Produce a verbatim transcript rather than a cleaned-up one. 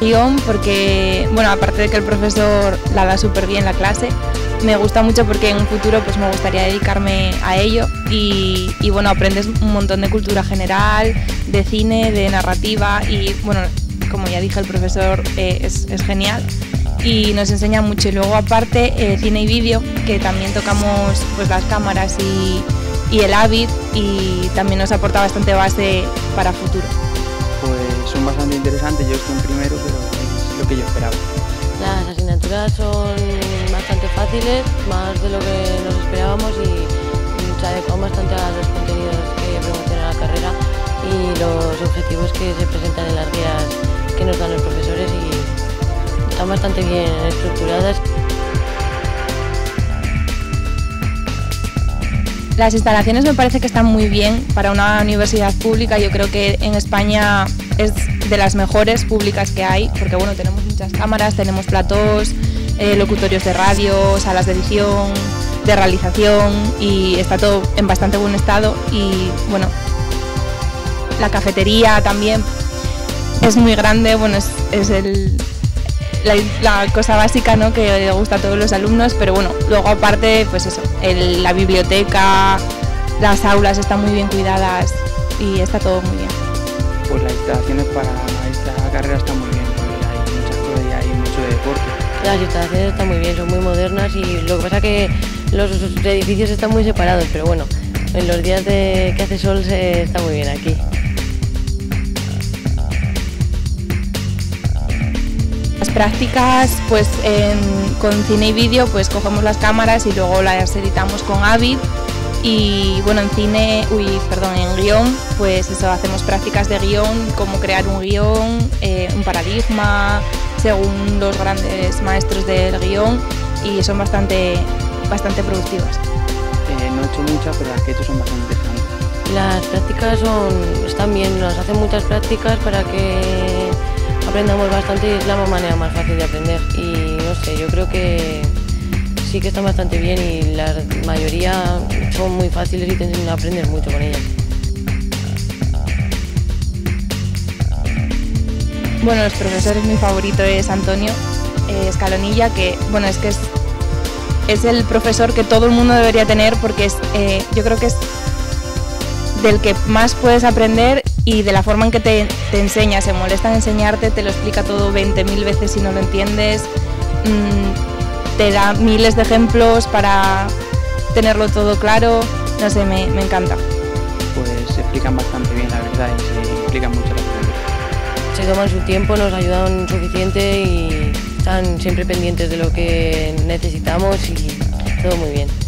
guión porque, bueno, aparte de que el profesor la da súper bien la clase, me gusta mucho porque en un futuro pues me gustaría dedicarme a ello y, y bueno, aprendes un montón de cultura general, de cine, de narrativa y bueno, como ya dije, el profesor eh, es, es genial y nos enseña mucho. Y luego aparte eh, cine y vídeo, que también tocamos pues las cámaras y, y el Avid y también nos aporta bastante base para futuro. Pues son bastante interesantes, yo estoy en primero, pero es lo que yo esperaba. Las asignaturas son bastante fáciles, más de lo que nos esperábamos y se adecuan bastante a los contenidos que promociona la carrera y los objetivos que se presentan en las guías que nos dan los profesores y están bastante bien estructuradas. Las instalaciones me parece que están muy bien para una universidad pública. Yo creo que en España es de las mejores públicas que hay, porque bueno, tenemos muchas cámaras, tenemos platós, eh, locutorios de radio, salas de edición, de realización y está todo en bastante buen estado y bueno, la cafetería también es muy grande, bueno, es, es el... La, la cosa básica, ¿no?, que le gusta a todos los alumnos, pero bueno, luego aparte, pues eso, el, la biblioteca, las aulas están muy bien cuidadas y está todo muy bien. Pues las instalaciones para esta carrera están muy bien, porque hay muchas cosas y hay mucho deporte. Las instalaciones están muy bien, son muy modernas y lo que pasa es que los edificios están muy separados, pero bueno, en los días de que hace sol se está muy bien aquí. Las prácticas, pues en, con cine y vídeo, pues cogemos las cámaras y luego las editamos con Avid y bueno, en cine, uy, perdón, en guión, pues eso, hacemos prácticas de guión, cómo crear un guión, eh, un paradigma, según los grandes maestros del guión y son bastante, bastante productivas. Eh, no he hecho muchas, pero las que he hecho son bastante interesantes. Las prácticas son, están bien, nos hacen muchas prácticas para que aprendamos bastante y es la manera más fácil de aprender y no sé, yo creo que sí que están bastante bien y la mayoría son muy fáciles y te enseñan a aprender mucho con ellas. Bueno, los profesores, mi favorito es Antonio eh, Escalonilla, que bueno, es que es, es el profesor que todo el mundo debería tener porque es, eh, yo creo que es del que más puedes aprender y de la forma en que te, te enseña, se molesta en enseñarte, te lo explica todo veinte mil veces si no lo entiendes, mmm, te da miles de ejemplos para tenerlo todo claro, no sé, me, me encanta. Pues se explican bastante bien la verdad y se implican mucho las preguntas. Se toman su tiempo, nos ayudan suficiente y están siempre pendientes de lo que necesitamos y todo muy bien.